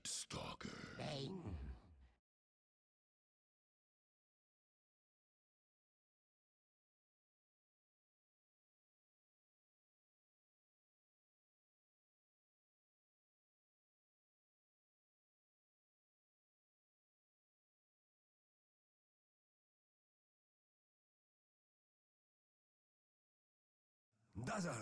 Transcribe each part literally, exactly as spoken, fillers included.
Stalker. Bang. Dazzle.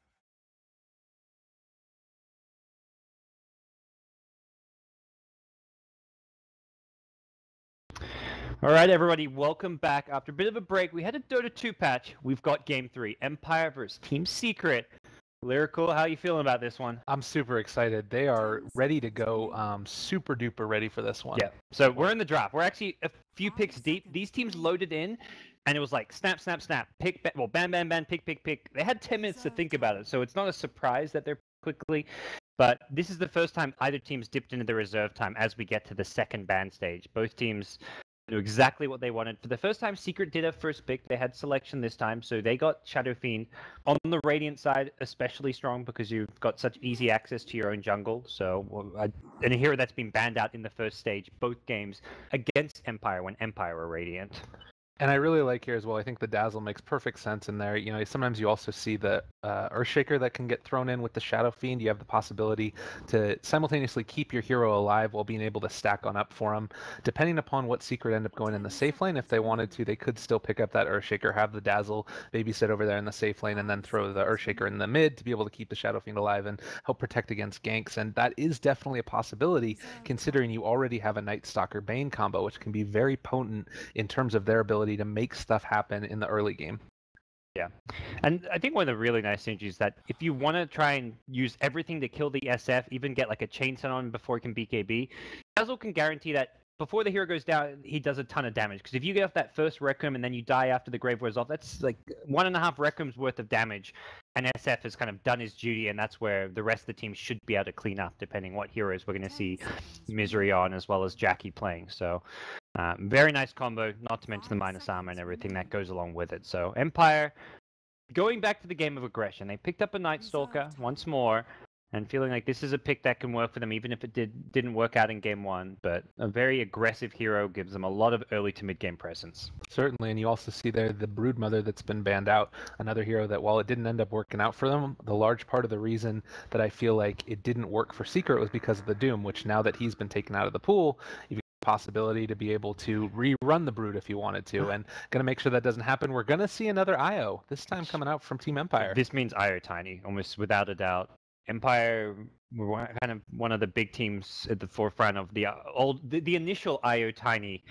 All right, everybody, welcome back. After a bit of a break, we had a Dota two patch. We've got Game three, Empire versus Team Secret. Lyrical, how you feeling about this one? I'm super excited. They are ready to go, um, super duper ready for this one. Yeah, so we're in the draft. We're actually a few picks deep. These teams loaded in, and it was like snap, snap, snap, pick, ba- well, bam, bam, bam, pick, pick, pick. They had ten minutes to think about it, so it's not a surprise that they're quickly. But this is the first time either team's dipped into the reserve time as we get to the second ban stage. Both teams knew exactly what they wanted. For the first time, Secret did have first pick. They had selection this time, so they got Shadow Fiend. On the Radiant side, especially strong because you've got such easy access to your own jungle. So, uh, and a hero that's been banned out in the first stage, both games against Empire when Empire were Radiant. And I really like here as well. I think the Dazzle makes perfect sense in there. You know, sometimes you also see the uh, Earthshaker that can get thrown in with the Shadow Fiend. You have the possibility to simultaneously keep your hero alive while being able to stack on up for him. Depending upon what Secret end up going in the safe lane, if they wanted to, they could still pick up that Earthshaker, have the Dazzle babysit over there in the safe lane, and then throw the Earthshaker in the mid to be able to keep the Shadow Fiend alive and help protect against ganks. And that is definitely a possibility, considering you already have a Night Stalker Bane combo, which can be very potent in terms of their ability to make stuff happen in the early game. Yeah, and I think one of the really nice things is that if you want to try and use everything to kill the S F, even get like a chain set on before it can B K B, Dazzle can guarantee that before the hero goes down, he does a ton of damage. Because if you get off that first Requiem and then you die after the Grave wears off, that's like one and a half Requiem's worth of damage. And S F has kind of done his duty, and that's where the rest of the team should be able to clean up, depending what heroes we're going to see Misery on, as well as Jackie playing. So, um, very nice combo, not to mention the minus armor and everything that goes along with it. So, Empire, going back to the game of aggression, they picked up a Night Stalker once more, and feeling like this is a pick that can work for them, even if it did, didn't work out in game one. But a very aggressive hero gives them a lot of early to mid-game presence. Certainly, and you also see there the Broodmother that's been banned out, another hero that while it didn't end up working out for them, the large part of the reason that I feel like it didn't work for Secret was because of the Doom, which now that he's been taken out of the pool, you've got the possibility to be able to rerun the Brood if you wanted to, and going to make sure that doesn't happen. We're going to see another I O, this time coming out from Team Empire. This means I O Tiny, almost without a doubt. Empire were kind of one of the big teams at the forefront of the old, the, the initial I O Tiny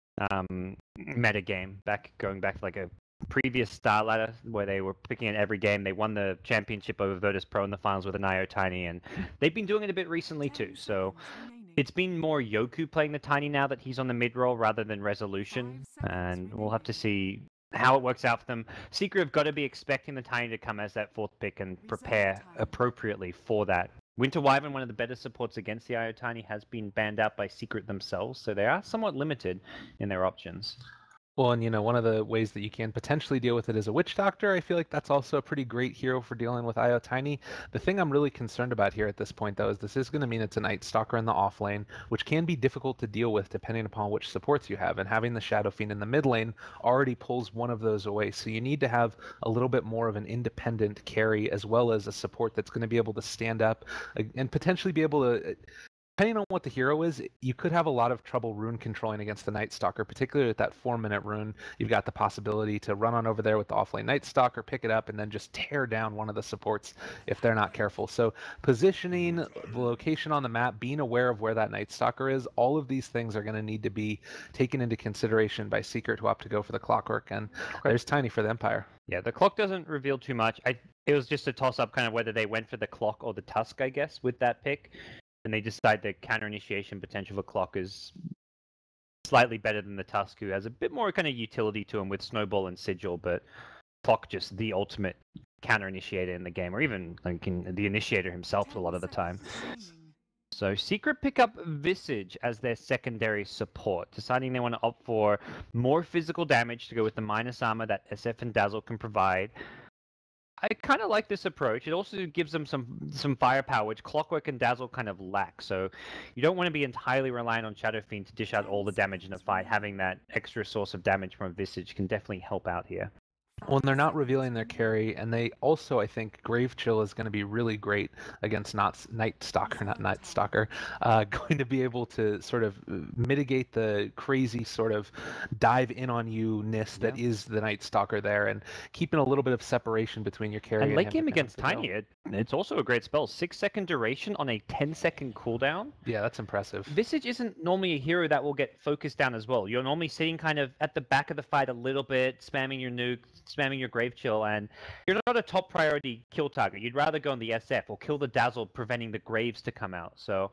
um, meta game, back going back to like a previous Star Ladder where they were picking it every game. They won the championship over Virtus Pro in the finals with an I O Tiny, and they've been doing it a bit recently too. So it's been more Yoku playing the Tiny now that he's on the mid role rather than Resolution, and we'll have to see how it works out for them. Secret have got to be expecting the Tiny to come as that fourth pick and prepare appropriately for that. Winter Wyvern, one of the better supports against the I O Tiny, has been banned out by Secret themselves, so they are somewhat limited in their options. Well, and you know, one of the ways that you can potentially deal with it is a Witch Doctor. I feel like that's also a pretty great hero for dealing with I O Tiny. The thing I'm really concerned about here at this point, though, is this is going to mean it's a Night Stalker in the off lane, which can be difficult to deal with depending upon which supports you have. And having the Shadow Fiend in the mid lane already pulls one of those away. So you need to have a little bit more of an independent carry as well as a support that's going to be able to stand up and potentially be able to... Depending on what the hero is, you could have a lot of trouble rune controlling against the Night Stalker, particularly with that four-minute rune. You've got the possibility to run on over there with the offlane Night Stalker, pick it up, and then just tear down one of the supports if they're not careful. So positioning, the location on the map, being aware of where that Night Stalker is, all of these things are going to need to be taken into consideration by Secret, who opt to go for the Clockwork, and there's Tiny for the Empire. Yeah, the clock doesn't reveal too much. I, it was just a toss-up kind of whether they went for the clock or the Tusk, I guess, with that pick. And they decide the counter initiation potential for Clock is slightly better than the Tusk, who has a bit more kind of utility to him with Snowball and Sigil, but Clock just the ultimate counter initiator in the game, or even like in, the initiator himself a lot of the time. So Secret pick up Visage as their secondary support, deciding they want to opt for more physical damage to go with the minus armor that S F and Dazzle can provide. I kind of like this approach. It also gives them some some firepower, which Clockwork and Dazzle kind of lack. So you don't want to be entirely reliant on Shadow Fiend to dish out all the damage in a fight. Having that extra source of damage from a Visage can definitely help out here. Well, they're not revealing their carry, and they also, I think, Grave Chill is going to be really great against not Night Stalker, not Night Stalker, uh, going to be able to sort of mitigate the crazy sort of dive in on you-ness that Yeah. is the Night Stalker there, and keeping a little bit of separation between your carry And and late him game to kind against of go. Tiny, it, it's also a great spell. Six second duration on a ten second cooldown. Yeah, that's impressive. Visage isn't normally a hero that will get focused down as well. You're normally sitting kind of at the back of the fight a little bit, spamming your nuke, spamming your Grave Chill, and you're not a top priority kill target. You'd rather go on the S F or kill the Dazzle, preventing the Graves to come out. So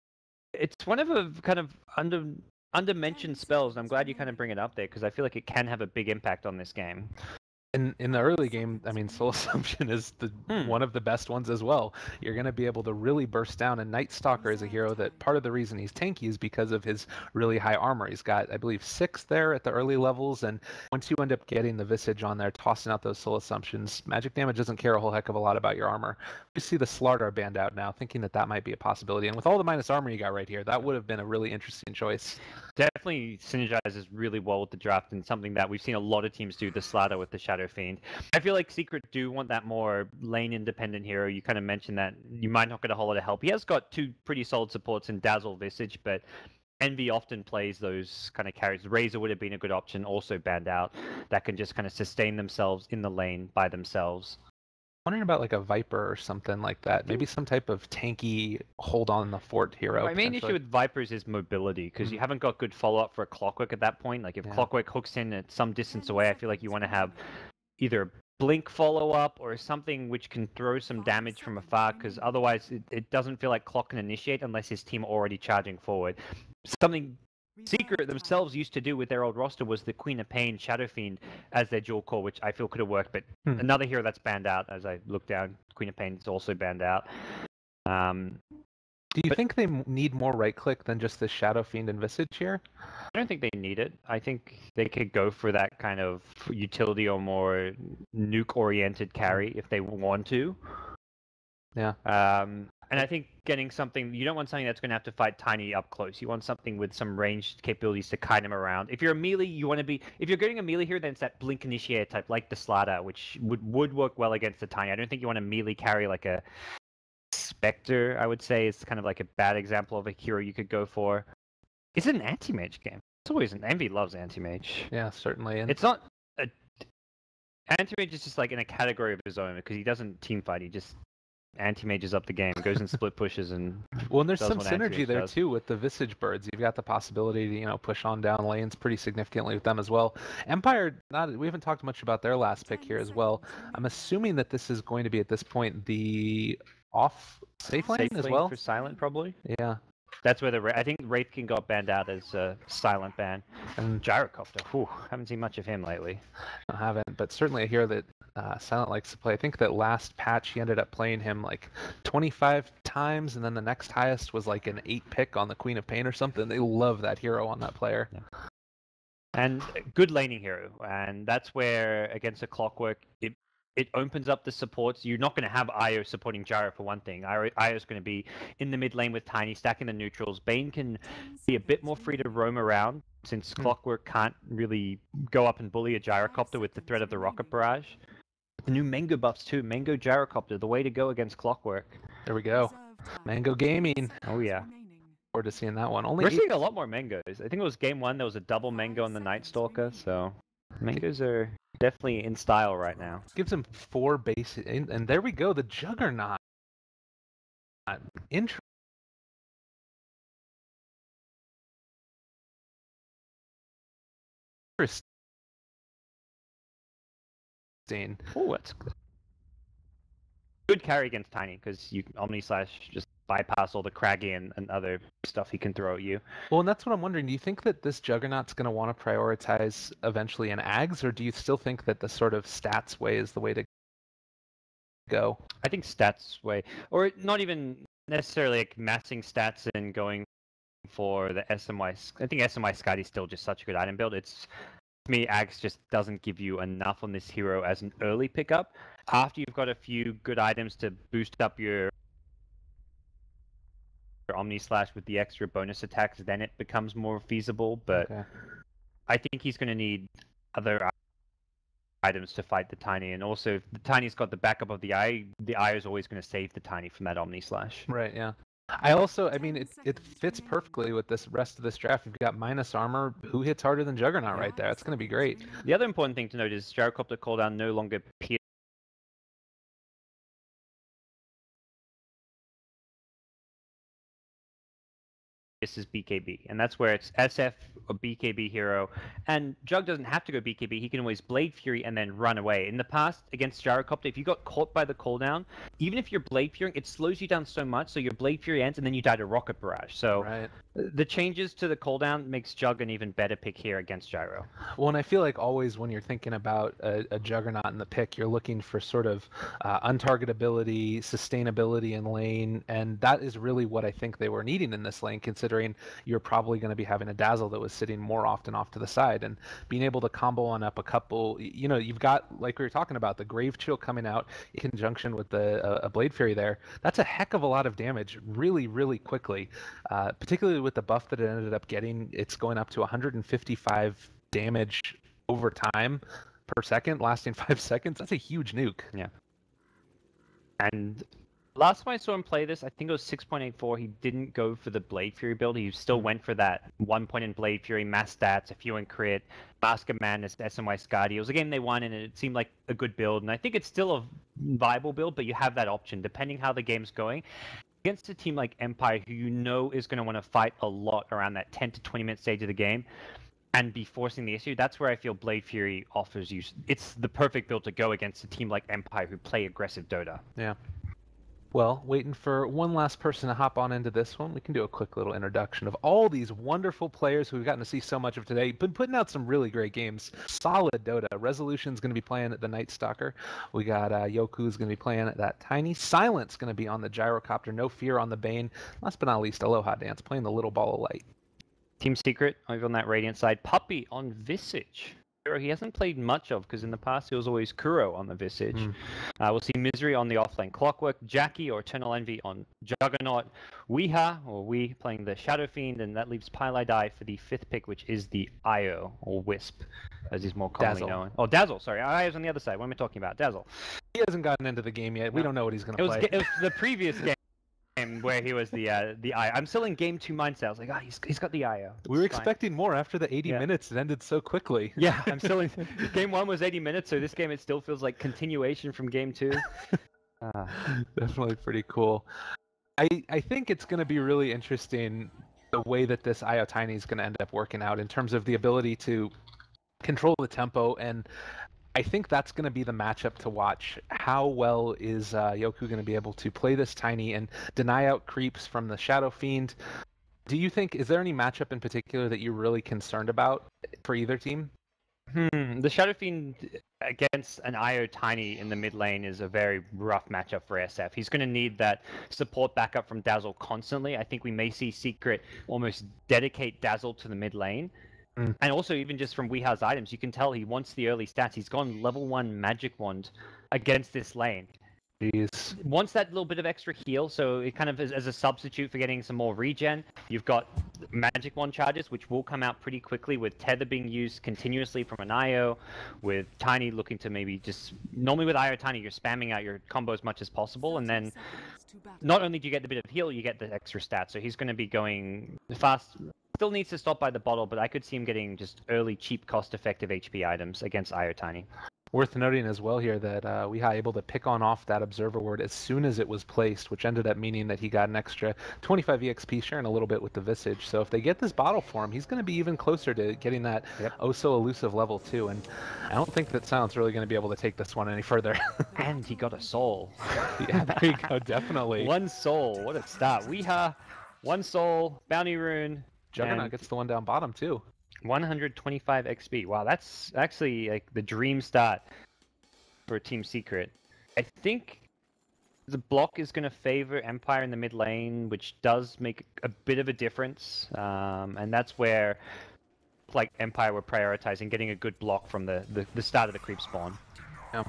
it's one of a kind of under under-mentioned spells, and I'm glad you kind of bring it up there because I feel like it can have a big impact on this game. In in the early game, I mean, Soul Assumption is the Hmm. one of the best ones as well. You're going to be able to really burst down, and Night Stalker is a hero that part of the reason he's tanky is because of his really high armor. He's got, I believe, six there at the early levels, and once you end up getting the Visage on there, tossing out those Soul Assumptions, magic damage doesn't care a whole heck of a lot about your armor. We see the Slardar band out now, thinking that that might be a possibility, and with all the minus armor you got right here, that would have been a really interesting choice. Definitely synergizes really well with the draft and something that we've seen a lot of teams do, the Slardar with the Shadow Fiend. I feel like Secret do want that more lane independent hero. You kind of mentioned that you might not get a whole lot of help. He has got two pretty solid supports in Dazzle, Visage, but Envy often plays those kind of carries. Razor would have been a good option, also banned out, that can just kind of sustain themselves in the lane by themselves. Wondering about like a Viper or something like that. Maybe some type of tanky hold on the fort hero. My main issue with Vipers is mobility, because Mm. you haven't got good follow-up for a Clockwork at that point. Like if Yeah. Clockwork hooks in at some distance away, I feel like you want to have either blink follow-up or something which can throw some damage from afar, because otherwise it, it doesn't feel like Clock can initiate unless his team are already charging forward. Something Secret themselves used to do with their old roster was the Queen of Pain, Shadow Fiend as their dual core, which I feel could have worked, but Hmm. another hero that's banned out, as I look down, Queen of Pain is also banned out. Um, Do you but- think they m- need more right click than just the Shadow Fiend and Visage here? I don't think they need it. I think they could go for that kind of utility or more nuke-oriented carry if they want to. Yeah. Um, and I think getting something, you don't want something that's going to have to fight Tiny up close. You want something with some ranged capabilities to kite him around. If you're a melee, you want to be, if you're getting a melee here, then it's that Blink Initiator type, like the Slardar, which would, would work well against the Tiny. I don't think you want to melee carry like a Spectre, I would say. It's kind of like a bad example of a hero you could go for. It's an anti-mage game. It's always an Envy loves anti-mage. Yeah, certainly. And It's not a anti-mage is just like in a category of his own because he doesn't team fight. He just anti-mages up the game, goes and split pushes, and well, and there's does some what synergy Anti-Mage there does. too with the Visage birds. You've got the possibility to, you know, push on down lanes pretty significantly with them as well. Empire, not we haven't talked much about their last pick here as well. I'm assuming that this is going to be at this point the off safe lane safe as lane well. for silent probably. Yeah, That's where the Wra- I think Wraith King got banned out as a silent ban. and Gyrocopter, whew, haven't seen much of him lately. I haven't, but certainly a hero that uh, Silent likes to play. I think that last patch he ended up playing him like twenty-five times, and then the next highest was like an eight pick on the Queen of Pain or something. They love that hero on that player. And good laning hero, and that's where against a Clockwork, it it opens up the supports. You're not going to have Io supporting Gyro for one thing. Io is going to be in the mid lane with Tiny, stacking the neutrals. Bane can be a bit more free to roam around since Hmm. Clockwork can't really go up and bully a Gyrocopter with the threat of the Rocket Barrage. The new Mango buffs too. Mango Gyrocopter, the way to go against Clockwork. There we go. Mango Gaming. Oh yeah. Forward to seeing that one. Only We're eight- seeing a lot more mangoes. I think it was game one. There was a double mango on the Night Stalker, so mangoes are definitely in style right now. gives him four base, and, and there we go. The Juggernaut. Interesting. Oh, that's good. Good carry against Tiny because you Omni Slash just bypass all the Craggy and, and other stuff he can throw at you. Well, and that's what I'm wondering. Do you think that this Juggernaut's going to want to prioritize eventually an Ags, or do you still think that the sort of stats way is the way to go? I think stats way, or not even necessarily like massing stats and going for the S M Y. I think S M Y Scotty's still just such a good item build. It's to me, Axe just doesn't give you enough on this hero as an early pickup. After you've got a few good items to boost up your, your Omni Slash with the extra bonus attacks, then it becomes more feasible. But Okay. I think he's going to need other items to fight the Tiny, and also if the Tiny's got the backup of the Eye, the Eye is always going to save the Tiny from that Omni Slash. Right, yeah. I also, I mean, it, it fits perfectly with this rest of this draft. You've got minus armor. Who hits harder than Juggernaut right there? That's going to be great. The other important thing to note is Gyrocopter cooldown no longer pierces B K B, and that's where it's S F or B K B hero, and Jug doesn't have to go B K B, he can always Blade Fury and then run away. In the past, against Gyrocopter, if you got caught by the cooldown, even if you're Blade Fury, it slows you down so much, so your Blade Fury ends and then you die to Rocket Barrage. So Right. the changes to the cooldown makes Jug an even better pick here against Gyro. Well, and I feel like always when you're thinking about a, a Juggernaut in the pick, you're looking for sort of uh, untargetability, sustainability in lane, and that is really what I think they were needing in this lane, considering you're probably going to be having a Dazzle that was sitting more often off to the side, and being able to combo on up a couple, you know, you've got, like we were talking about, the Grave Chill coming out in conjunction with the uh, a Blade Fury there. That's a heck of a lot of damage really, really quickly, uh, particularly with the buff that it ended up getting. It's going up to one hundred fifty-five damage over time per second, lasting five seconds. That's a huge nuke. Yeah. And last time I saw him play this, I think it was six point eight four. He didn't go for the Blade Fury build. He still went for that one point in Blade Fury, mass stats, a few in crit, Mask of Madness, S M Y Skadi. It was a game they won, and it seemed like a good build. And I think it's still a viable build, but you have that option depending how the game's going. Against a team like Empire, who you know is going to want to fight a lot around that ten to twenty minute stage of the game and be forcing the issue, that's where I feel Blade Fury offers you. It's the perfect build to go against a team like Empire who play aggressive Dota. Yeah. Well, waiting for one last person to hop on into this one, we can do a quick little introduction of all these wonderful players who we've gotten to see so much of today. Been putting out some really great games. Solid Dota. Resolution's going to be playing at the Night Stalker. We got uh, Yoku's going to be playing at that Tiny. Silence going to be on the Gyrocopter. No Fear on the Bane. Last but not least, Aloha Dance playing the Little Ball of Light. Team Secret over on that Radiant side. Puppey on Visage. He hasn't played much of, because in the past it was always Kuro on the Visage. Mm. Uh, we'll see Misery on the offlane Clockwork, Jackie or Eternal Envy on Juggernaut, Weeha or We playing the Shadow Fiend, and that leaves Pile I Die for the fifth pick, which is the Io or Wisp, as he's more commonly Dazzle. known. Oh, Dazzle, sorry. Io's on the other side. What am I talking about? Dazzle. He hasn't gotten into the game yet. We no. don't know what he's going to play. It was the previous game. Where he was the uh, the I O. I'm still in game two mindset. I was like, ah, oh, he's, he's got the I O. We were expecting more after the eighty yeah. minutes. It ended so quickly. Yeah, I'm still in. Game one was eighty minutes, so this game it still feels like continuation from game two. uh. Definitely pretty cool. I I think it's going to be really interesting the way that this I O Tiny is going to end up working out in terms of the ability to control the tempo, and I think that's going to be the matchup to watch. How well is uh, Yoku going to be able to play this Tiny and deny out creeps from the Shadow Fiend? Do you think, is there any matchup in particular that you're really concerned about for either team? Hmm, the Shadow Fiend against an I O Tiny in the mid lane is a very rough matchup for S F. He's going to need that support backup from Dazzle constantly. I think we may see Secret almost dedicate Dazzle to the mid lane. Mm. And also, even just from Weeha's items, you can tell he wants the early stats. He's gone level one Magic Wand against this lane. Jeez. Wants that little bit of extra heal, so it kind of is as a substitute for getting some more regen. You've got Magic Wand charges, which will come out pretty quickly, with Tether being used continuously from an I O, with Tiny looking to maybe just... Normally with I O Tiny, you're spamming out your combo as much as possible, and then not only do you get the bit of heal, you get the extra stats. So he's going to be going fast... Still needs to stop by the bottle, but I could see him getting just early, cheap, cost-effective H P items against I O Tiny. Worth noting as well here that uh, Weeha able to pick on off that Observer Ward as soon as it was placed, which ended up meaning that he got an extra twenty-five E X P, sharing a little bit with the Visage. So if they get this bottle for him, he's going to be even closer to getting that yep. oh so elusive level two. And I don't think that Silence really going to be able to take this one any further. And he got a soul. Yeah, there you go, definitely. One soul, what a start. Weeha, one soul, bounty rune. Juggernaut and gets the one down bottom too. one hundred twenty-five X P. Wow, that's actually like the dream start for Team Secret. I think the block is going to favor Empire in the mid lane, which does make a bit of a difference. Um, and that's where like Empire were prioritizing getting a good block from the, the, the start of the creep spawn. Yeah.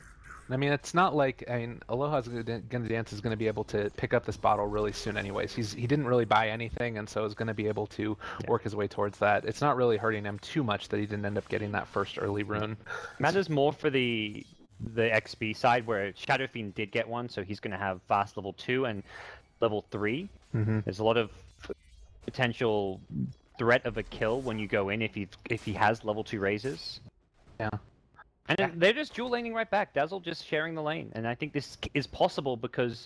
I mean, it's not like, I mean, Aloha's Gonna Dance is going to be able to pick up this bottle really soon anyways. He's He didn't really buy anything, and so is going to be able to Yeah. work his way towards that. It's not really hurting him too much that he didn't end up getting that first early rune. Matters more for the the X P side, where Shadow Fiend did get one, so he's going to have fast level two and level three. Mm-hmm. There's a lot of potential threat of a kill when you go in if he if he has level two raises. Yeah. And Yeah. they're just dual laning right back. Dazzle just sharing the lane, and I think this is possible because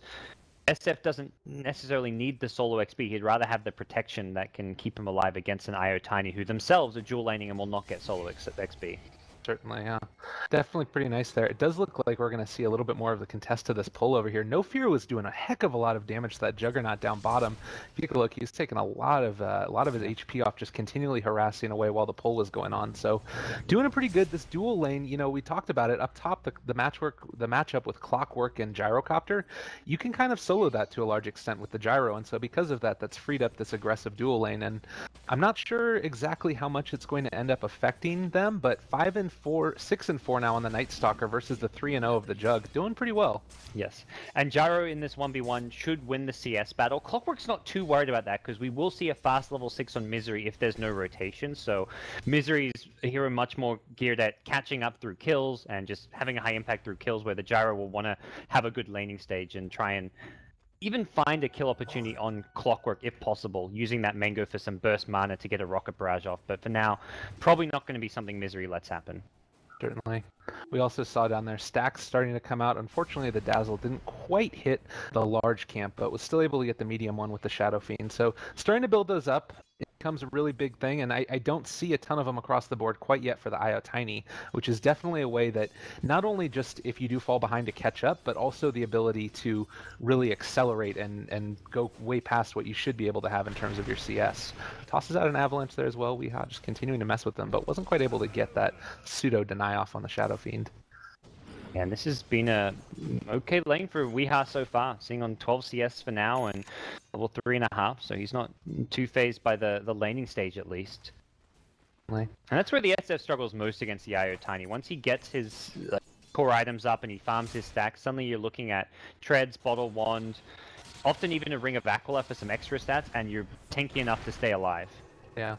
S F doesn't necessarily need the solo X P. He'd rather have the protection that can keep him alive against an I O Tiny, who themselves are dual laning and will not get solo X P. Certainly, yeah. Definitely pretty nice there. It does look like we're going to see a little bit more of the contest to this pull over here. No Fear was doing a heck of a lot of damage to that Juggernaut down bottom. If you take a look, he's taking a lot of uh, a lot of his H P off, just continually harassing away while the pull was going on. So, doing a pretty good. This dual lane, you know, we talked about it up top. The the matchwork, the matchup with Clockwork and Gyrocopter, you can kind of solo that to a large extent with the Gyro, and so because of that, that's freed up this aggressive dual lane. And I'm not sure exactly how much it's going to end up affecting them, but five and four, six and four now on the Night Stalker versus the three and zero of the Jug, doing pretty well. Yes, and Gyro in this one v one should win the C S battle. Clockwork's not too worried about that because we will see a fast level six on Misery if there's no rotation. So Misery's a hero much more geared at catching up through kills and just having a high impact through kills, where the Gyro will want to have a good laning stage and try and even find a kill opportunity on Clockwork if possible, using that Mango for some burst mana to get a rocket barrage off. But for now, probably not going to be something Misery lets happen. Certainly. We also saw down there stacks starting to come out. Unfortunately, the Dazzle didn't quite hit the large camp, but was still able to get the medium one with the Shadow Fiend. So starting to build those up, it becomes a really big thing, and I, I don't see a ton of them across the board quite yet for the I O Tiny, which is definitely a way that not only just if you do fall behind to catch up, but also the ability to really accelerate and, and go way past what you should be able to have in terms of your C S. Tosses out an Avalanche there as well. Weehaw just continuing to mess with them, but wasn't quite able to get that pseudo deny off on the Shadow Fiend. Yeah, and this has been a okay lane for Weehaw so far, seeing on twelve C S for now and level three and a half, so he's not too phased by the, the laning stage at least. Right. And that's where the S F struggles most against the I O Tiny. Once he gets his like, core items up and he farms his stack, suddenly you're looking at Treads, Bottle Wand, often even a Ring of Aquila for some extra stats, and you're tanky enough to stay alive. Yeah.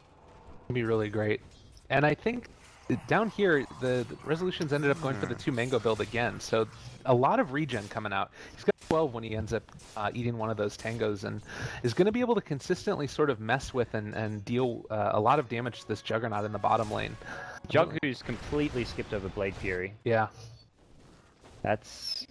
It'd be really great. And I think down here, the, the resolutions ended up going for the two mango build again, so a lot of regen coming out. He's got twelve when he ends up uh, eating one of those tangos, and is going to be able to consistently sort of mess with and, and deal uh, a lot of damage to this Juggernaut in the bottom lane. Jug, who's completely skipped over Blade Fury. Yeah. That's...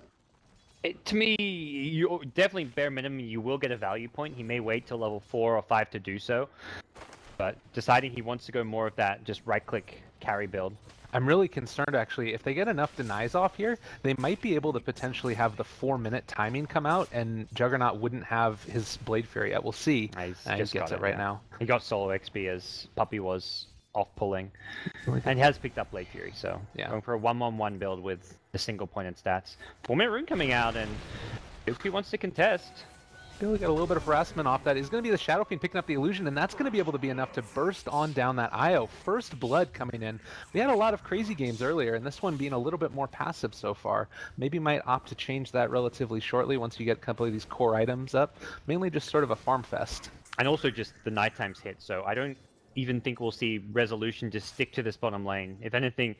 It, to me, you definitely bare minimum, you will get a value point. He may wait till level four or five to do so, but deciding he wants to go more of that just right-click carry build. I'm really concerned, actually. If they get enough denies off here, they might be able to potentially have the four-minute timing come out, and Juggernaut wouldn't have his Blade Fury yet. We'll see. Nice. Uh, he Just gets got it right yeah. now. He got solo X P as Puppy was off-pulling, and he has picked up Blade Fury, so Yeah. going for a one one one build with the single-pointed stats. Four-minute rune coming out, and if he wants to contest... Billy got a little bit of harassment off that. He's going to be the Shadow Fiend picking up the illusion, and that's going to be able to be enough to burst on down that I O. First blood coming in. We had a lot of crazy games earlier, and this one being a little bit more passive so far. Maybe might opt to change that relatively shortly once you get a couple of these core items up. Mainly just sort of a farm fest. And also just the night times hit, so I don't even think we'll see Resolution just stick to this bottom lane. If anything,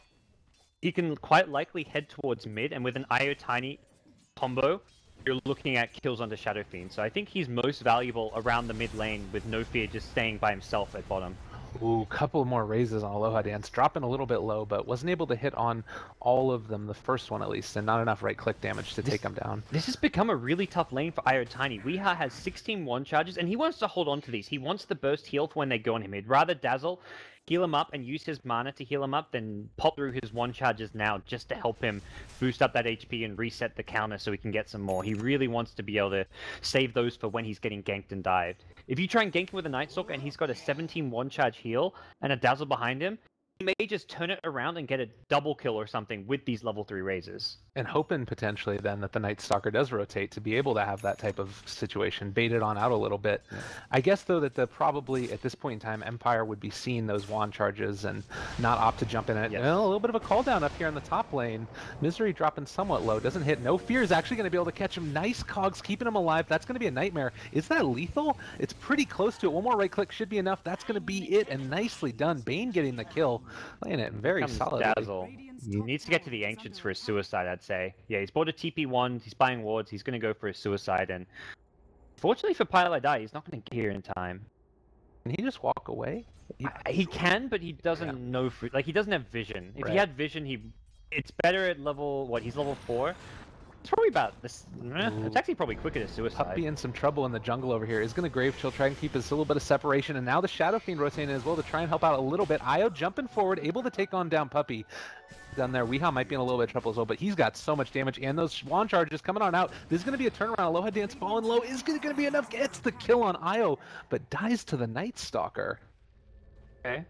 he can quite likely head towards mid, and with an I O Tiny combo, you're looking at kills onto Shadow Fiend. So I think he's most valuable around the mid lane with No Fear just staying by himself at bottom. Ooh, couple more raises on Aloha Dance, dropping a little bit low, but wasn't able to hit on all of them, the first one at least, and not enough right-click damage to This- take him down. This has become a really tough lane for I O Tiny. Weehaw has sixteen one charges, and he wants to hold on to these. He wants the burst heal for when they go on him. He'd rather Dazzle, heal him up, and use his mana to heal him up than pop through his one charges now just to help him boost up that H P and reset the counter so he can get some more. He really wants to be able to save those for when he's getting ganked and dived. If you try and gank him with a Night Stalker and he's got a seventeen one charge heal and a Dazzle behind him, he may just turn it around and get a double kill or something with these level three raises. And hoping potentially then that the Night Stalker does rotate to be able to have that type of situation, bait it on out a little bit. Yeah. I guess, though, that the probably, at this point in time, Empire would be seeing those wand charges and not opt to jump in it. Yes. Well, a little bit of a call down up here in the top lane. Misery dropping somewhat low. Doesn't hit. No Fear is actually going to be able to catch him. Nice cogs, keeping him alive. That's going to be a nightmare. Is that lethal? It's pretty close to it. One more right click should be enough. That's going to be it, and nicely done. Bane getting the kill. Playing it very solid. Dazzle. He needs to get to the Ancients for his suicide, I'd say. Yeah, he's bought a T P one, he's buying wards, he's going to go for his suicide, and fortunately for Pieliedie, he's not going to get here in time. Can he just walk away? He, he can, but he doesn't yeah. know, for, like, he doesn't have vision. If right. he had vision, he it's better at level, what, he's level four? It's probably about this. Eh, it's actually probably quicker to suicide. Puppey in some trouble in the jungle over here. Is going to Grave Chill, try and keep his little bit of separation, and now the Shadow Fiend rotating as well to try and help out a little bit. Io jumping forward, able to take on down Puppey. Down there, Weehaw might be in a little bit of trouble as well, but he's got so much damage, and those wand charges coming on out. This is going to be a turnaround. Aloha Dance falling low is going to be enough. Gets the kill on Io, but dies to the Night Stalker. Okay.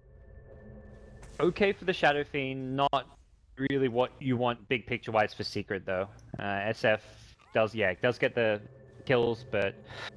Okay for the Shadow Fiend, not really what you want big picture wise for Secret though. Uh, S F does, yeah, it does get the kills, but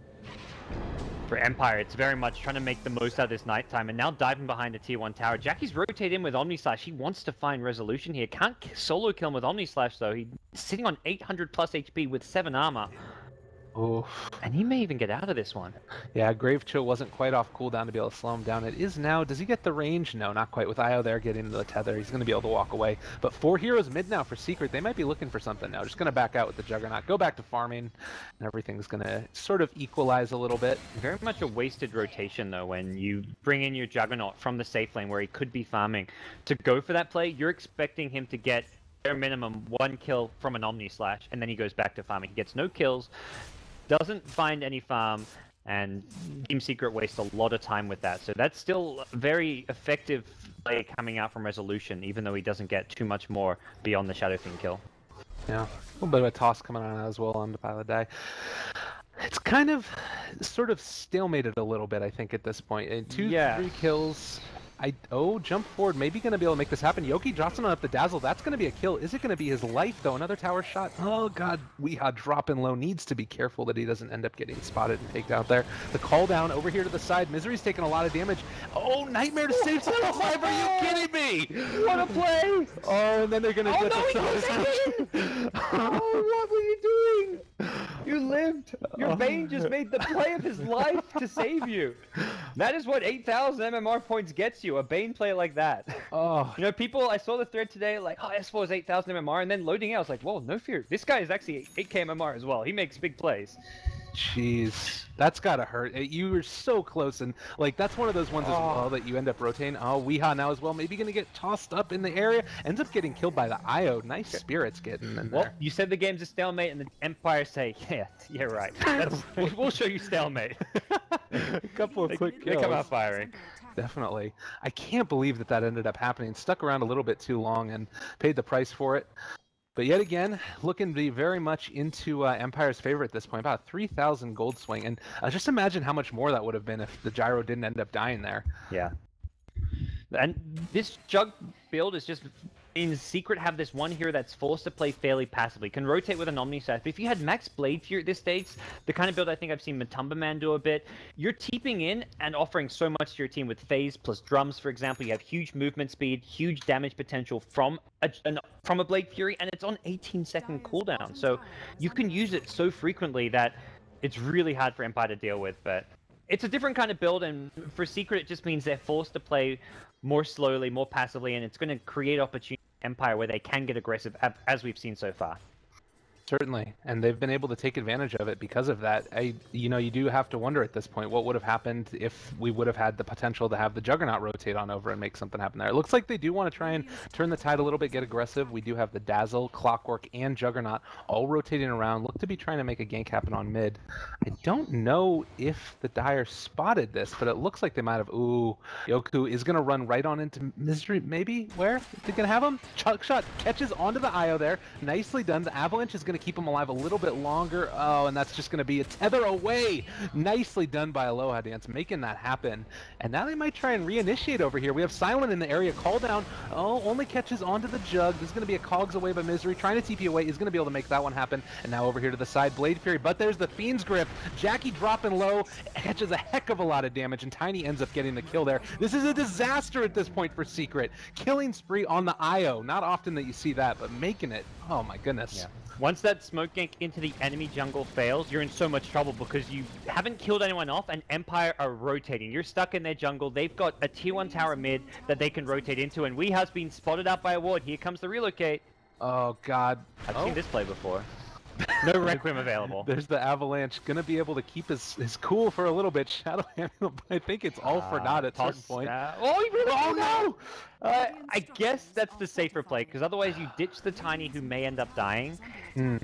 for Empire, it's very much trying to make the most out of this nighttime, and now diving behind the tier one tower. Jackie's rotated in with Omni Slash. He wants to find resolution here. Can't solo kill him with Omni Slash though. He's sitting on eight hundred plus H P with seven armor. Oof. And he may even get out of this one. Yeah, Grave Chill wasn't quite off cooldown to be able to slow him down. It is now. Does he get the range? No, not quite. With Io there getting the tether, he's going to be able to walk away. But four heroes mid now for Secret. They might be looking for something now. Just going to back out with the Juggernaut. Go back to farming, and everything's going to sort of equalize a little bit. Very much a wasted rotation, though, when you bring in your Juggernaut from the safe lane where he could be farming. To go for that play, you're expecting him to get bare minimum one kill from an Omni Slash, and then he goes back to farming. He gets no kills. Doesn't find any farm, and Team Secret wastes a lot of time with that. So that's still a very effective play coming out from Resolution, even though he doesn't get too much more beyond the Shadow Fiend kill. Yeah, a little bit of a toss coming on as well on the Pieliedie. It's kind of, sort of stalemated a little bit, I think, at this point. And two, yeah. three kills. I oh, jump forward, maybe going to be able to make this happen. Yoki drops him up the Dazzle. That's going to be a kill. Is it going to be his life, though? Another tower shot. Oh, God. Weehaw dropping low. Needs to be careful that he doesn't end up getting spotted and taken out there. The call down over here to the side. Misery's taking a lot of damage. Oh, Nightmare to save Simple Five. Are you kidding me? What a play. Oh, and then they're going to oh, get no, the Oh, what were you doing? You lived. Your Bane just made the play of his life to save you. That is what eight thousand M M R points gets you. A Bane play like that. Oh. You know, people, I saw the thread today, like, oh, S four is eight thousand M M R, and then loading out, I was like, whoa, no fear. This guy is actually eight K M M R as well. He makes big plays. Jeez, that's gotta hurt. You were so close, and like that's one of those ones oh. as well that you end up rotating. Oh, Weehaw now as well, maybe gonna get tossed up in the area. Ends up getting killed by the Io. Nice spirits getting in there. Well, you said the game's a stalemate, and the Empire say, yeah, yeah, right. That's, we'll, we'll show you stalemate. A couple of they, quick kills. They come out firing. Definitely. I can't believe that that ended up happening. Stuck around a little bit too long and paid the price for it. But yet again, looking to be very much into uh, Empire's favor at this point. About three thousand gold swing. And uh, just imagine how much more that would have been if the Gyro didn't end up dying there. Yeah. And this Jug build is just... in Secret have this one hero that's forced to play fairly passively, can rotate with an Omni Slash. But if you had Max Blade Fury at this stage, the kind of build I think I've seen Matumba Man do a bit, you're teeping in and offering so much to your team with Phase plus Drums, for example. You have huge movement speed, huge damage potential from a, an, from a Blade Fury, and it's on eighteen second cooldown. So you can use it so frequently that it's really hard for Empire to deal with. But it's a different kind of build, and for Secret it just means they're forced to play more slowly, more passively, and it's going to create opportunity for Empire where they can get aggressive, as we've seen so far. Certainly, and they've been able to take advantage of it because of that. I, you know, you do have to wonder at this point what would have happened if we would have had the potential to have the Juggernaut rotate on over and make something happen there. It looks like they do want to try and turn the tide a little bit, get aggressive. We do have the Dazzle, Clockwork, and Juggernaut all rotating around. Look to be trying to make a gank happen on mid. I don't know if the Dire spotted this, but it looks like they might have. Ooh, Yoku is going to run right on into Misery, maybe? Where? They're going to have him? Chuck shot catches onto the Io there. Nicely done. The Avalanche is going going to keep him alive a little bit longer. Oh, and that's just going to be a tether away. Nicely done by Aloha Dance, making that happen. And now they might try and reinitiate over here. We have Silent in the area. Call down. Oh, only catches onto the jug. This is going to be a cogs away by Misery. Trying to T P away is going to be able to make that one happen. And now over here to the side, Blade Fury. But there's the Fiend's Grip. Jackie dropping low. Catches a heck of a lot of damage. And Tiny ends up getting the kill there. This is a disaster at this point for Secret. Killing spree on the I O. Not often that you see that, but making it. Oh my goodness. Yeah. Once that smoke gank into the enemy jungle fails, you're in so much trouble because you haven't killed anyone off and Empire are rotating. You're stuck in their jungle. They've got a tier one tower mid that they can rotate into, and Weeha's been spotted out by a ward. Here comes the relocate. Oh god. I've oh. seen this play before. No Requiem available. There's the Avalanche, gonna be able to keep his, his cool for a little bit. Shadow Handle, but I think it's all uh, for naught at some point. Uh, oh, he really oh no! Uh, I guess that's the safer play, because otherwise you ditch the Tiny who may end up dying. Mm.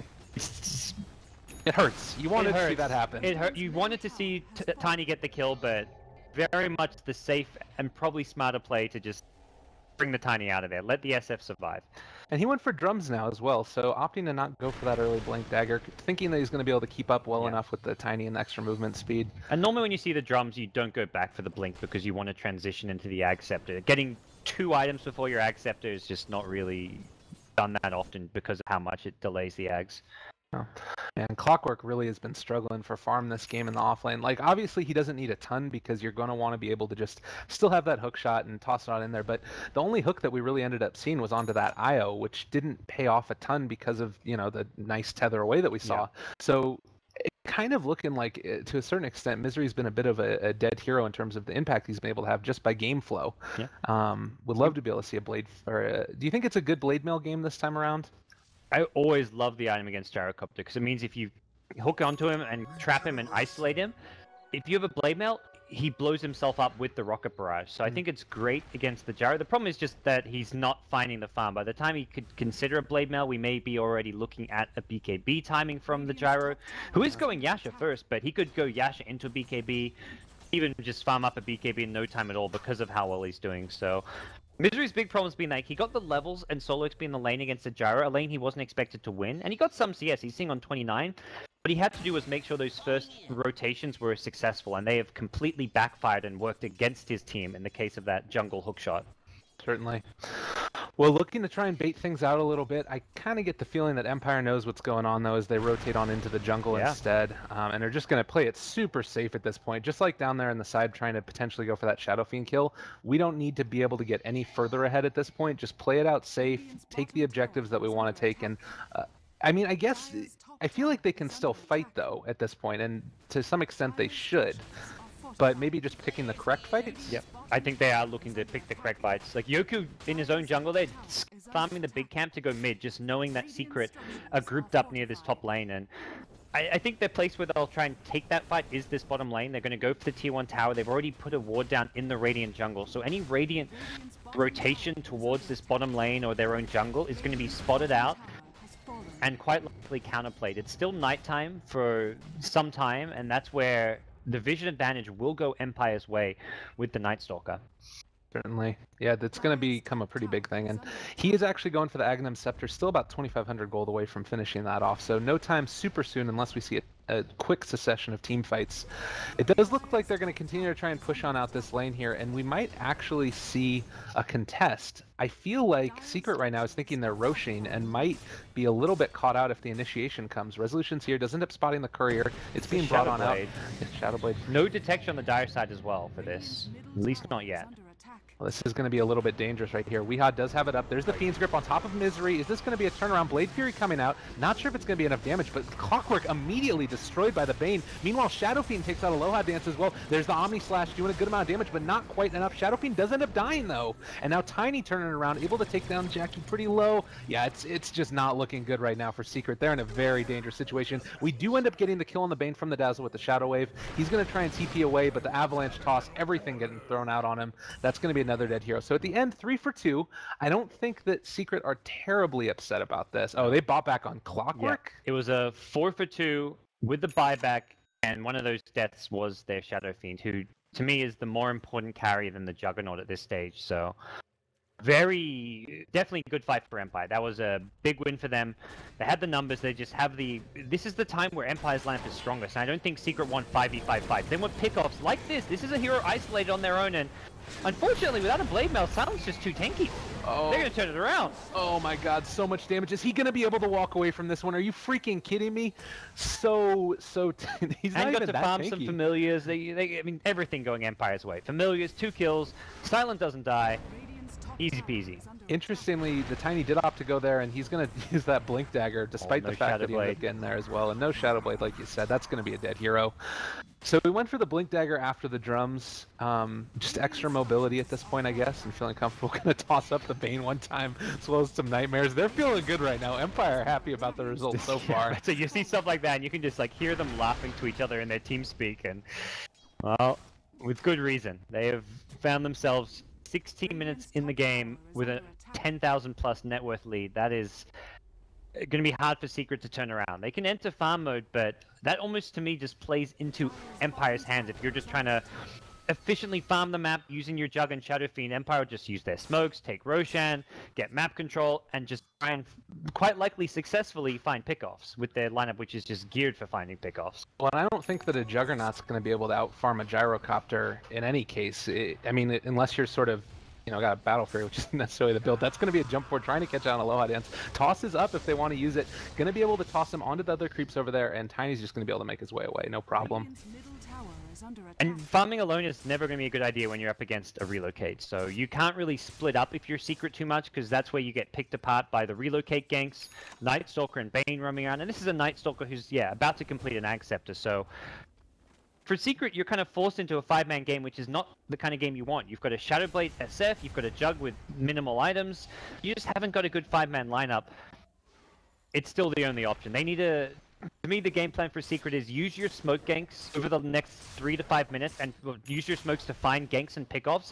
It hurts. You wanted to see that happen. It hurt. You wanted to see t Tiny get the kill, but very much the safe and probably smarter play to just bring the Tiny out of there. Let the S F survive. And he went for drums now as well, so opting to not go for that early Blink Dagger, thinking that he's going to be able to keep up well yeah. enough with the Tiny and the extra movement speed. And normally when you see the drums, you don't go back for the Blink because you want to transition into the Ag Scepter. Getting two items before your Ag Scepter is just not really done that often because of how much it delays the Ags. Oh. And Clockwork really has been struggling for farm this game in the offlane. Like, obviously he doesn't need a ton because you're going to want to be able to just still have that hook shot and toss it on in there. But the only hook that we really ended up seeing was onto that I O, which didn't pay off a ton because of, you know, the nice tether away that we saw. Yeah. So it kind of looking like, to a certain extent, Misery's been a bit of a, a dead hero in terms of the impact he's been able to have just by game flow. Yeah. Um, would love to be able to see a Blade. Or a, do you think it's a good Blade Mail game this time around? I always love the item against Gyrocopter because it means if you hook onto him and trap him and isolate him, if you have a Blade Mail, he blows himself up with the Rocket Barrage. So I think it's great against the Gyro. The problem is just that he's not finding the farm. By the time he could consider a Blade Mail, we may be already looking at a B K B timing from the Gyro, who is going Yasha first, but he could go Yasha into a B K B, even just farm up a B K B in no time at all because of how well he's doing. So Misery's big problem's been like he got the levels and solo X P in the lane against the Gyro, a lane he wasn't expected to win, and he got some C S. He's seeing on twenty-nine. What he had to do was make sure those first rotations were successful, and they have completely backfired and worked against his team in the case of that jungle hookshot. Certainly. Well, looking to try and bait things out a little bit, I kind of get the feeling that Empire knows what's going on, though, as they rotate on into the jungle yeah. instead. Um, and they're just going to play it super safe at this point, just like down there in the side trying to potentially go for that Shadow Fiend kill. We don't need to be able to get any further ahead at this point. Just play it out safe, take the objectives that we want to take. And, uh, I mean, I guess, I feel like they can still fight, though, at this point, and to some extent they should. But maybe just picking the correct fights? Yep. I think they are looking to pick the correct fights. Like Yoku in his own jungle, they're farming the big camp to go mid, just knowing that Secret are grouped up near this top lane. And I, I think the place where they'll try and take that fight is this bottom lane. They're going to go for the tier one tower. They've already put a ward down in the Radiant jungle. So any Radiant rotation towards this bottom lane or their own jungle is going to be spotted out and quite likely counterplayed. It's still nighttime for some time, and that's where the vision advantage will go Empire's way with the Night Stalker. Certainly. Yeah, that's going to become a pretty big thing. And he is actually going for the Aghanim Scepter, still about twenty-five hundred gold away from finishing that off. So no time super soon unless we see a, a quick succession of team fights. It does look like they're going to continue to try and push on out this lane here, and we might actually see a contest. I feel like Secret right now is thinking they're Roshing and might be a little bit caught out if the initiation comes. Resolution's here, does end up spotting the courier. It's being brought on out. Shadowblade. No detection on the dire side as well for this. At least not yet. Well, this is going to be a little bit dangerous right here. Weehaw does have it up. There's the Fiend's Grip on top of Misery. Is this going to be a turnaround? Blade Fury coming out. Not sure if it's going to be enough damage, but Clockwork immediately destroyed by the Bane. Meanwhile, Shadow Fiend takes out Aloha Dance as well. There's the Omni Slash doing a good amount of damage, but not quite enough. Shadow Fiend does end up dying, though. And now Tiny turning around, able to take down Jackie pretty low. Yeah, it's it's just not looking good right now for Secret. They're in a very dangerous situation. We do end up getting the kill on the Bane from the Dazzle with the Shadow Wave. He's going to try and T P away, but the Avalanche toss, everything getting thrown out on him. That's going to be another dead hero. So at the end, three for two. I don't think that Secret are terribly upset about this. Oh, they bought back on Clockwork? Yeah. It was a four for two with the buyback, and one of those deaths was their Shadow Fiend, who to me is the more important carry than the Juggernaut at this stage. So very definitely good fight for Empire. That was a big win for them. They had the numbers. They just have the. This is the time where Empire's lineup is strongest. And I don't think Secret won five v five fights. They want pickoffs like this. This is a hero isolated on their own, and unfortunately, without a blade mail, Silent's just too tanky. Oh. They're gonna turn it around. Oh my God, so much damage. Is he gonna be able to walk away from this one? Are you freaking kidding me? So, so, t he's not and got even to that farm tanky. some familiars. They, they, I mean, everything going Empire's way. Familiars, two kills. Silent doesn't die. Easy peasy. Interestingly, the Tiny did opt to go there, and he's going to use that Blink Dagger, despite Oh, no the fact Shadow that he ended Blade. up getting there as well. And no Shadow Blade, like you said, that's going to be a dead hero. So we went for the Blink Dagger after the drums. Um, just extra mobility at this point, I guess, and feeling comfortable. Going to toss up the Bane one time, as well as some Nightmares. They're feeling good right now. Empire happy about the results so far. So you see stuff like that, and you can just like hear them laughing to each other in their team speak, and well, with good reason. They have found themselves sixteen minutes in the game with a ten thousand plus net worth lead. That is going to be hard for Secret to turn around. They can enter farm mode, but that almost to me just plays into Empire's hands. If you're just trying to efficiently farm the map using your Jug and Shadow Fiend, Empire will just use their smokes, take Roshan, get map control, and just try and quite likely successfully find pickoffs with their lineup, which is just geared for finding pickoffs. Well, and I don't think that a Juggernaut's going to be able to outfarm a Gyrocopter in any case. It, I mean, it, unless you're sort of, you know, got a Battle Fury, which isn't necessarily the build. That's going to be a jump forward, trying to catch out an Aloha Dance. Tosses up if they want to use it. Going to be able to toss him onto the other creeps over there, and Tiny's just going to be able to make his way away, no problem. And farming alone is never going to be a good idea when you're up against a relocate. So you can't really split up if you're Secret too much, because that's where you get picked apart by the relocate ganks, Night Stalker and Bane roaming around. And this is a Night Stalker who's, yeah, about to complete an Ag Scepter. So for Secret, you're kind of forced into a five-man game, which is not the kind of game you want. You've got a Shadow Blade S F, you've got a Jug with minimal items. You just haven't got a good five-man lineup. It's still the only option. They need a... To me, the game plan for Secret is use your smoke ganks over the next three to five minutes, and use your smokes to find ganks and pickoffs.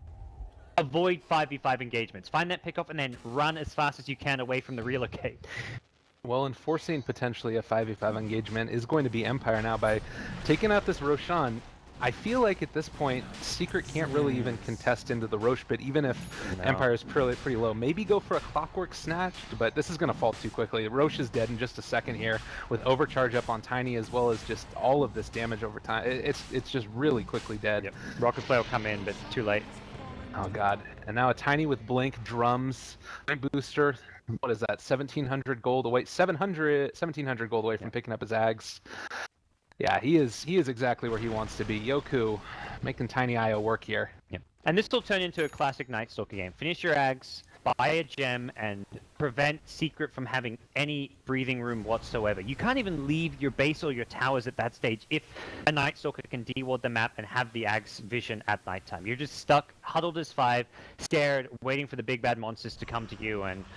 Avoid five v five engagements. Find that pickoff and then run as fast as you can away from the relocate. Well, enforcing potentially a five v five engagement is going to be Empire now by taking out this Roshan. I feel like at this point, Secret can't really even contest into the Roche pit, even if No. Empire is pretty, pretty low. Maybe go for a Clockwork Snatched, but this is going to fall too quickly. Roche is dead in just a second here, with Overcharge up on Tiny, as well as just all of this damage over time. It, it's it's just really quickly dead. Yep. Rocket Flare will come in, but too late. Oh god. And now a Tiny with Blink, Drums, Booster. What is that? seventeen hundred gold away. seven hundred, seventeen hundred gold away from picking up his Ags. Yeah, he is he is exactly where he wants to be. Yoku making Tiny I O work here. Yep. And this will turn into a classic Night Stalker game. Finish your Ags, buy a gem, and prevent Secret from having any breathing room whatsoever. You can't even leave your base or your towers at that stage if a Night Stalker can deward the map and have the Ags vision at nighttime. You're just stuck, huddled as five, scared, waiting for the big bad monsters to come to you, and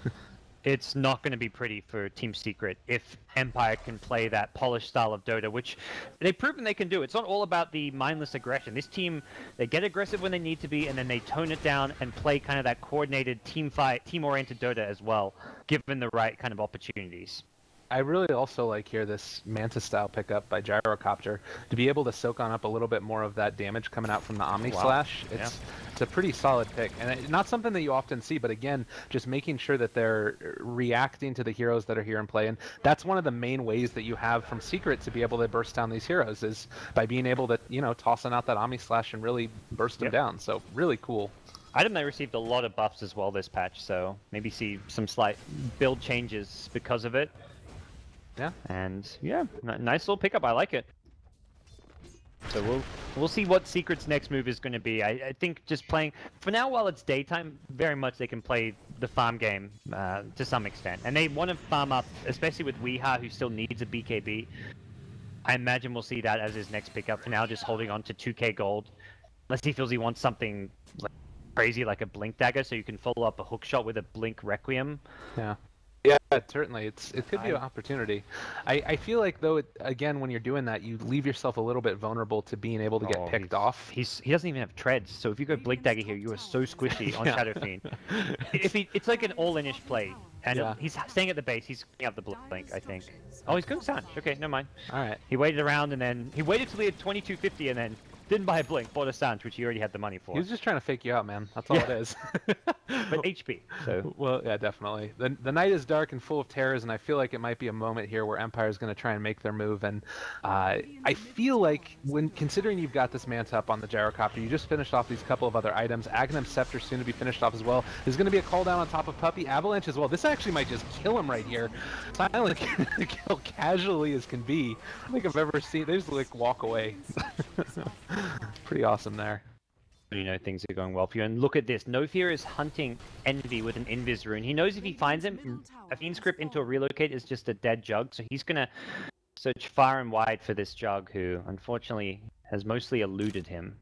it's not going to be pretty for Team Secret if Empire can play that polished style of Dota, which they've proven they can do. It's not all about the mindless aggression. This team, they get aggressive when they need to be, and then they tone it down and play kind of that coordinated team fight, team-oriented Dota as well, given the right kind of opportunities. I really also like here this Manta style pickup by Gyrocopter to be able to soak on up a little bit more of that damage coming out from the Omni Wow. Slash. It's Yeah. it's a pretty solid pick, and it, not something that you often see. But again, just making sure that they're reacting to the heroes that are here in play, and that's one of the main ways that you have from Secret to be able to burst down these heroes is by being able to, you know, tossing out that Omni Slash and really burst them Yep. down. So really cool. Item they received a lot of buffs as well this patch, so maybe see some slight build changes because of it. Yeah. And yeah, n nice little pickup. I like it. So we'll we'll see what Secret's next move is going to be. I, I think just playing for now while it's daytime, very much they can play the farm game uh, to some extent, and they want to farm up, especially with Weeha, who still needs a B K B. I imagine we'll see that as his next pickup. For now, just holding on to two K gold, unless he feels he wants something like crazy like a Blink Dagger, so you can follow up a hook shot with a Blink Requiem. Yeah. Yeah, certainly. It's it could be I- an opportunity. I, I feel like though, it, again, when you're doing that, you leave yourself a little bit vulnerable to being able to get Oh, picked he's- off. He's he doesn't even have treads, so if you go Blink Dagger here, you are so squishy on Yeah. Shadow Fiend. If he, it's like an all-inish play, and Yeah. he's staying at the base. He's picking up the Blink, I think. Oh, he's going Sanch. Okay, never mind. All right. He waited around and then he waited till he had twenty-two fifty and then Didn't buy a Blink, bought a Sanch, which he already had the money for. He was just trying to fake you out, man. That's all Yeah. it is. But H P, so... Well, yeah, definitely. The, the night is dark and full of terrors, and I feel like it might be a moment here where Empire is going to try and make their move. And uh, I feel like, when considering you've got this Manta up on the Gyrocopter, you just finished off these couple of other items. Aghanim Scepter soon to be finished off as well. There's going to be a call down on top of Puppey. Avalanche as well. This actually might just kill him right here. Silent kill casually as can be. I don't think I've ever seen... They just like walk away. Pretty awesome there. You know things are going well for you. And look at this. No Fear is hunting Envy with an Invis rune. He knows if he finds him, a Fiend Script into a relocate is just a dead Jug. So he's going to search far and wide for this Jug, who unfortunately has mostly eluded him.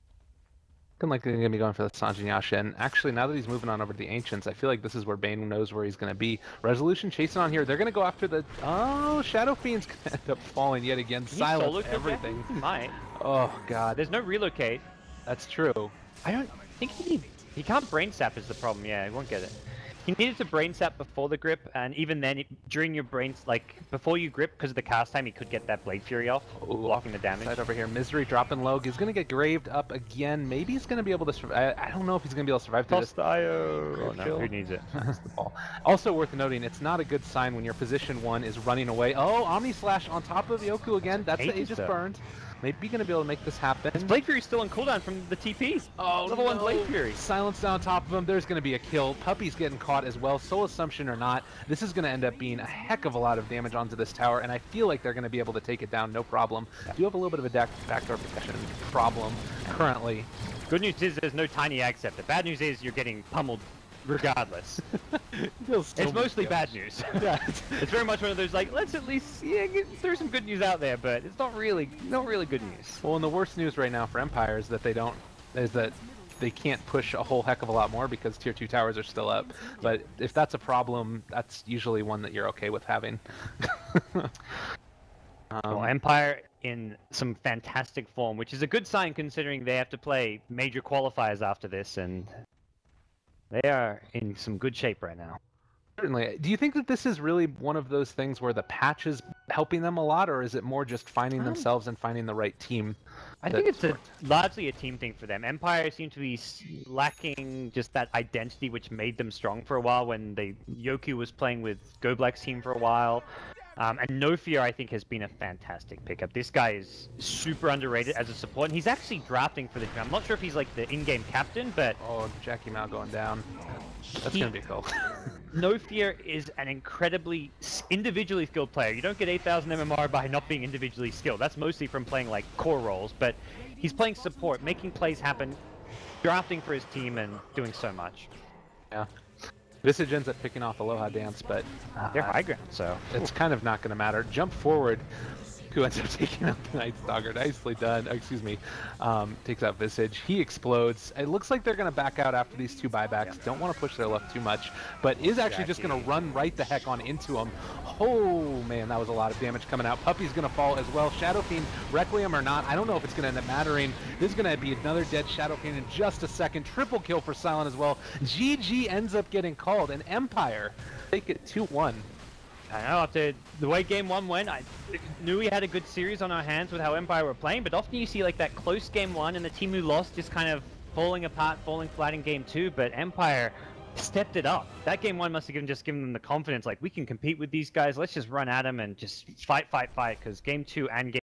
Looking like they're going to be going for the Sanjin Yasha. And actually, now that he's moving on over to the Ancients, I feel like this is where Bane knows where he's going to be. Resolution chasing on here. They're going to go after the... Oh, Shadow Fiend's going to end up falling yet again. Can he Silence solo kill everything. that? He might. Oh, God. There's no relocate. That's true. I don't think he need... He can't brain sap is the problem. Yeah, he won't get it. He needed to brain sap before the grip, and even then, it, during your brains, like before you grip, because of the cast time, he could get that Blade Fury off, Ooh, blocking the damage. Side over here, Misery dropping low. He's going to get graved up again. Maybe he's going to be able to survive. I, I don't know if he's going to be able to survive through Toss this. the I O. Oh, no, Kill. who needs it? That's the ball. Also worth noting, it's not a good sign when your position one is running away. Oh, Omni Slash on top of Yoku again. That's the Aegis Aegis though. burned. Maybe going to be able to make this happen. His Blade Fury's still on cooldown from the T P. Oh, Level no. one Blade Fury. Silence down on top of him. There's going to be a kill. Puppey's getting caught as well. Soul Assumption or not, this is going to end up being a heck of a lot of damage onto this tower, and I feel like they're going to be able to take it down, no problem. Yeah. Do have a little bit of a back backdoor protection problem currently. Good news is there's no Tiny Accept. The bad news is you're getting pummeled regardless. It's mostly bad news. Yeah. It's very much one of those like, let's at least yeah, get, there's some good news out there, but it's not really not really good news. Well, and the worst news right now for Empire is that they don't is that they can't push a whole heck of a lot more because tier two towers are still up. But if that's a problem, that's usually one that you're okay with having. um, well, Empire in some fantastic form, which is a good sign considering they have to play major qualifiers after this, and they are in some good shape right now. Certainly. Do you think that this is really one of those things where the patch is helping them a lot, or is it more just finding themselves and finding the right team? I think it's a, largely a team thing for them. Empire seem to be lacking just that identity which made them strong for a while when they Yoku was playing with Goblack's team for a while. Um, and No Fear, I think, has been a fantastic pickup. This guy is super underrated as a support, and he's actually drafting for the team. I'm not sure if he's like the in-game captain, but... Oh, Jackie Mao going down. That's he, going to be cool. No Fear is an incredibly individually skilled player. You don't get eight thousand M M R by not being individually skilled. That's mostly from playing like core roles, but he's playing support, making plays happen, drafting for his team, and doing so much. Yeah. Visage ends up picking off Aloha Dance, but uh, they're high ground, so it's kind of not going to matter. Jump forward. Who ends up taking out the Night Stalker. Nicely done. Oh, excuse me. Um, takes out Visage. He explodes. It looks like they're going to back out after these two buybacks. Yeah. Don't want to push their left too much, but is actually Jackie. just going to run right the heck on into him. Oh, man, that was a lot of damage coming out. Puppey's going to fall as well. Shadow Fiend, Requiem or not, I don't know if it's going to end up mattering. This is going to be another dead Shadow Fiend in just a second. Triple kill for Silent as well. G G ends up getting called, and Empire take it two one. I know, after the way game one went, I knew we had a good series on our hands with how Empire were playing, but often you see like that close game one and the team who lost just kind of falling apart, falling flat in game two, but Empire stepped it up. That game one must have given, just given them the confidence, like we can compete with these guys, let's just run at them and just fight, fight, fight, because game two and game